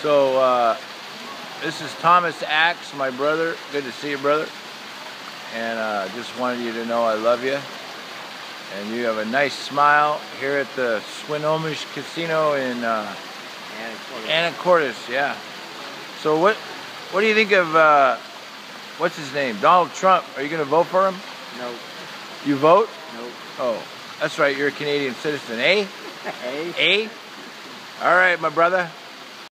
So this is Thomas Axe, my brother. Good to see you, brother. And just wanted you to know I love you. And you have a nice smile here at the Swinomish Casino in Anacortes. Yeah. So what do you think of what's his name? Donald Trump. Are you going to vote for him? No. You vote? No. Oh, that's right. You're a Canadian citizen, eh? Hey. Eh? All right, my brother.